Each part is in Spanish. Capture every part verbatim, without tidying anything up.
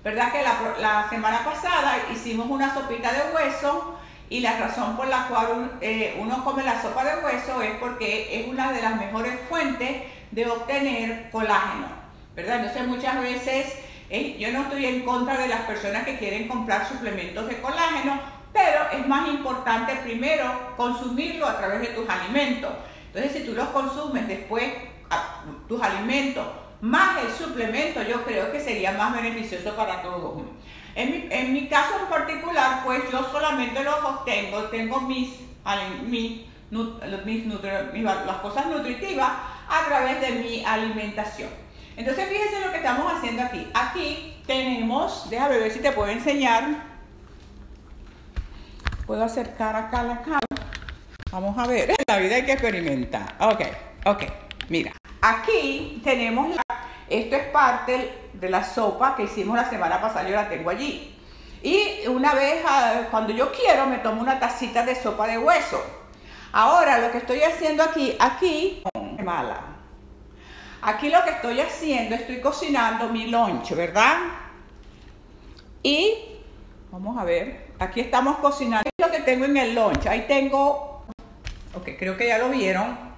¿verdad? Que la, la semana pasada hicimos una sopita de hueso y la razón por la cual eh, uno come la sopa de hueso es porque es una de las mejores fuentes de obtener colágeno, ¿verdad? Entonces muchas veces eh, yo no estoy en contra de las personas que quieren comprar suplementos de colágeno, pero es más importante primero consumirlo a través de tus alimentos. Entonces si tú los consumes después, a, tus alimentos, más el suplemento, yo creo que sería más beneficioso para todos. En mi, en mi caso en particular, pues yo solamente los obtengo, tengo mis, mis, mis, mis, las cosas nutritivas a través de mi alimentación. Entonces fíjense lo que estamos haciendo aquí. Aquí tenemos, déjame ver si te puedo enseñar. Puedo acercar acá la cámara. Vamos a ver, en la vida hay que experimentar. Ok, ok, mira. Aquí tenemos, la, esto es parte de la sopa que hicimos la semana pasada, yo la tengo allí. Y una vez, cuando yo quiero, me tomo una tacita de sopa de hueso. Ahora, lo que estoy haciendo aquí, aquí, mala. Aquí lo que estoy haciendo, estoy cocinando mi lunch, ¿verdad? Y, vamos a ver, aquí estamos cocinando. ¿Qué es lo que tengo en el lunch? Ahí tengo, ok, creo que ya lo vieron.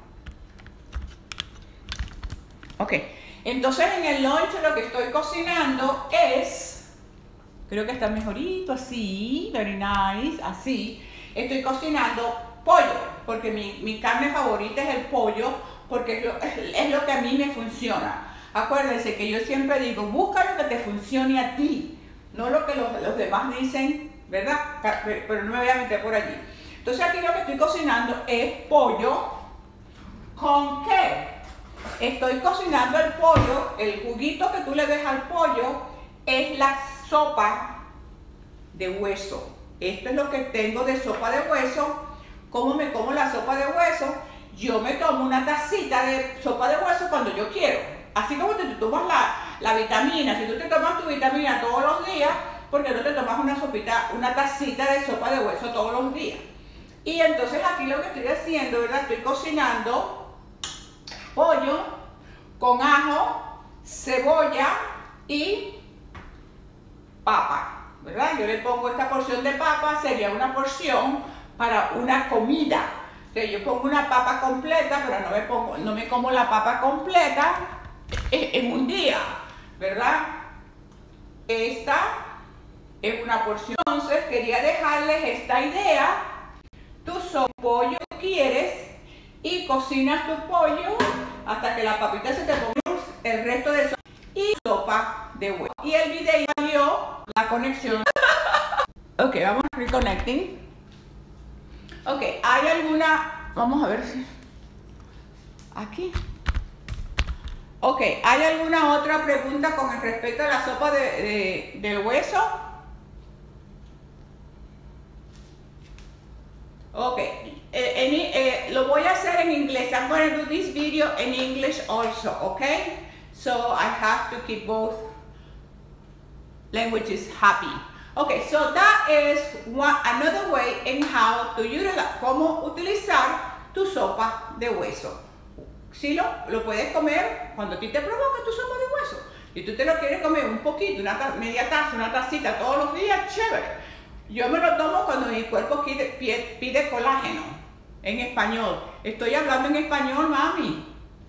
Ok, entonces en el lunch lo que estoy cocinando es, creo que está mejorito, así, very nice, así. Estoy cocinando pollo, porque mi, mi carne favorita es el pollo, porque es lo, es lo que a mí me funciona. Acuérdense que yo siempre digo, busca lo que te funcione a ti, no lo que los, los demás dicen, ¿verdad? Pero no me voy a meter por allí. Entonces aquí lo que estoy cocinando es pollo, ¿con qué? Estoy cocinando el pollo, el juguito que tú le ves al pollo es la sopa de hueso. Esto es lo que tengo de sopa de hueso. ¿Cómo me como la sopa de hueso? Yo me tomo una tacita de sopa de hueso cuando yo quiero. Así como te tomas la, la vitamina, si tú te tomas tu vitamina todos los días, ¿por qué no te tomas una sopita, una tacita de sopa de hueso todos los días? Y entonces aquí lo que estoy haciendo, ¿verdad? Estoy cocinando pollo con ajo, cebolla y papa, ¿verdad? Yo le pongo esta porción de papa, sería una porción para una comida. Entonces yo pongo una papa completa, pero no me, pongo, no me como la papa completa en, en un día, ¿verdad? Esta es una porción. Entonces quería dejarles esta idea. Tú solo pollo quieres y cocinas tu pollo hasta que la papita se te ponga el resto de sopa y sopa de huevo. Y el video salió la conexión. Ok, vamos a reconnecting. Ok, ¿hay alguna? Vamos a ver si... Aquí. Ok, ¿hay alguna otra pregunta con respecto a la sopa de, de, del hueso? Ok, eh, en, eh, lo voy a hacer en inglés. I'm going to do this video in English also, okay? So I have to keep both languages happy. Okay, so that is one, another way in how to utilize, cómo utilizar tu sopa de hueso. Si lo, lo puedes comer cuando a ti te provoca tu sopa de hueso. Y tú te lo quieres comer un poquito, una media taza, una tacita todos los días, chévere. Yo me lo tomo cuando mi cuerpo pide, pide, pide colágeno, en español. Estoy hablando en español, mami.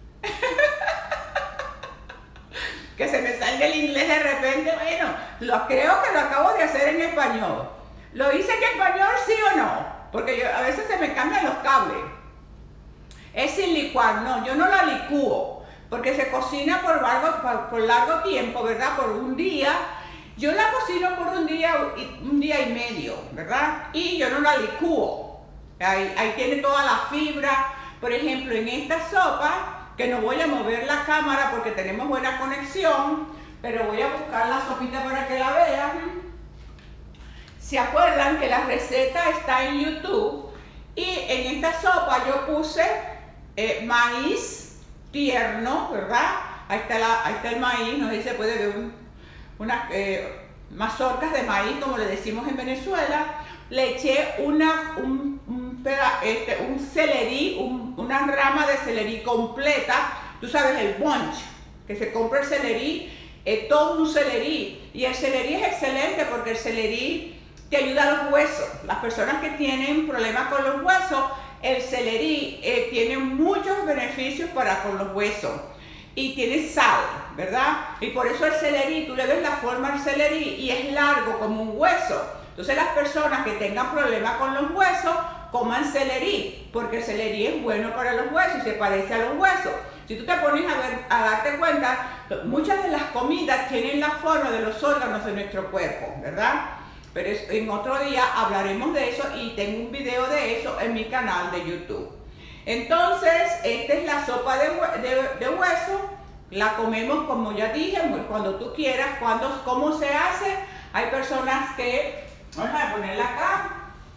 Que se me salga el inglés de repente, bueno, lo creo que lo acabo de hacer en español. ¿Lo hice en español, sí o no? Porque yo, a veces se me cambian los cables. Es sin licuar, no, yo no la licúo, porque se cocina por largo, por, por largo tiempo, ¿verdad? Por un día. Yo la cocino por un día, un día y medio, ¿verdad? Y yo no la licúo. Ahí, ahí tiene toda la fibra. Por ejemplo, en esta sopa, que no voy a mover la cámara porque tenemos buena conexión, pero voy a buscar la sopita para que la vean. ¿Se acuerdan que la receta está en YouTube? Y en esta sopa yo puse eh, maíz tierno, ¿verdad? Ahí está, la, ahí está el maíz, no sé si se puede ver un, unas eh, mazorcas de maíz, como le decimos en Venezuela. Le eché una, un, un, peda, este, un celerí, un, una rama de celerí completa. Tú sabes, el bunch, que se compra el celerí es todo un celerí. Y el celerí es excelente porque el celerí te ayuda a los huesos. Las personas que tienen problemas con los huesos, el celerí eh, tiene muchos beneficios para con los huesos. Y tiene sal, ¿verdad? Y por eso el celerí, tú le ves la forma al celerí y es largo como un hueso. Entonces las personas que tengan problemas con los huesos, coman celerí, porque el celerí es bueno para los huesos y se parece a los huesos. Si tú te pones a, ver, a darte cuenta, muchas de las comidas tienen la forma de los órganos de nuestro cuerpo, ¿verdad? Pero en otro día hablaremos de eso y tengo un video de eso en mi canal de YouTube. Entonces, esta es la sopa de, de, de hueso. La comemos, como ya dije, cuando tú quieras. Cuando, ¿Cómo se hace? Hay personas que, vamos a ponerla acá,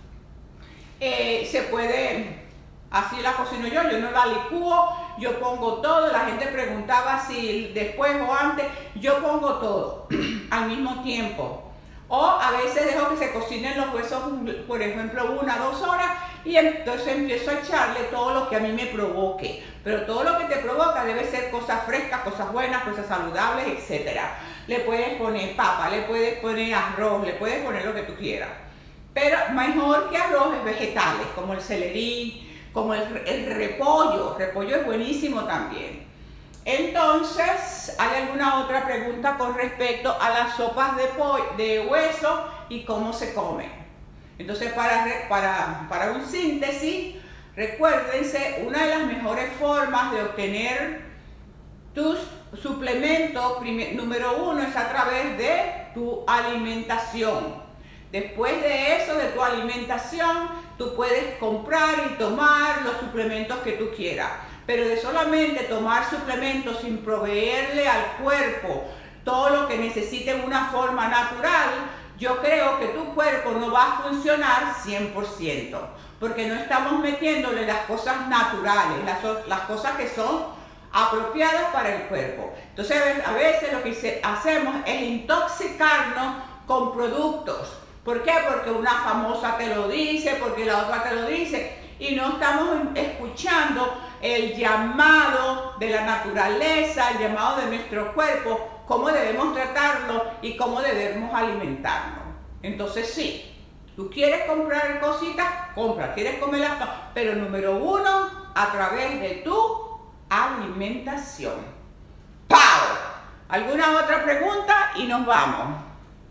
eh, se puede, así la cocino yo, yo no la licúo, yo pongo todo. La gente preguntaba si después o antes, yo pongo todo al mismo tiempo. O a veces dejo que se cocinen los huesos, por ejemplo, una o dos horas, y entonces empiezo a echarle todo lo que a mí me provoque. Pero todo lo que te provoca debe ser cosas frescas, cosas buenas, cosas saludables, etcétera. Le puedes poner papa, le puedes poner arroz, le puedes poner lo que tú quieras. Pero mejor que arroz es vegetales, como el celerí, como el, el repollo. El repollo es buenísimo también. Entonces, ¿hay alguna otra pregunta con respecto a las sopas de, de hueso y cómo se comen? Entonces, para, para, para un síntesis, recuérdense, una de las mejores formas de obtener tus suplementos, primer, número uno, es a través de tu alimentación. Después de eso, de tu alimentación, tú puedes comprar y tomar los suplementos que tú quieras. Pero de solamente tomar suplementos sin proveerle al cuerpo todo lo que necesite en una forma natural, yo creo que tu cuerpo no va a funcionar cien por ciento, porque no estamos metiéndole las cosas naturales, las, las cosas que son apropiadas para el cuerpo. Entonces a veces lo que hacemos es intoxicarnos con productos. ¿Por qué? Porque una famosa te lo dice, porque la otra te lo dice, y no estamos escuchando el llamado de la naturaleza, el llamado de nuestro cuerpo, cómo debemos tratarlo y cómo debemos alimentarnos. Entonces sí, tú quieres comprar cositas, compra, quieres comerlas, pero número uno, a través de tu alimentación. ¡Pau! ¿Alguna otra pregunta? Y nos vamos.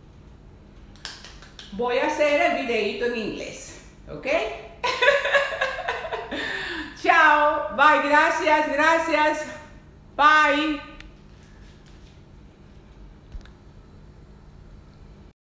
Voy a hacer el videito en inglés, ¿ok? Chao, bye, gracias, gracias, bye.